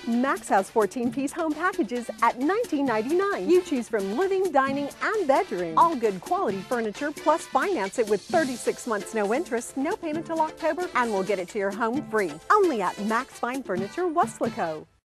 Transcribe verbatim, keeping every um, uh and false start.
Max has fourteen-piece home packages at nineteen ninety-nine. You choose from living, dining, and bedroom. All good quality furniture, plus finance it with thirty-six months no interest, no payment till October, and we'll get it to your home free. Only at Max Fine Furniture, Weslaco.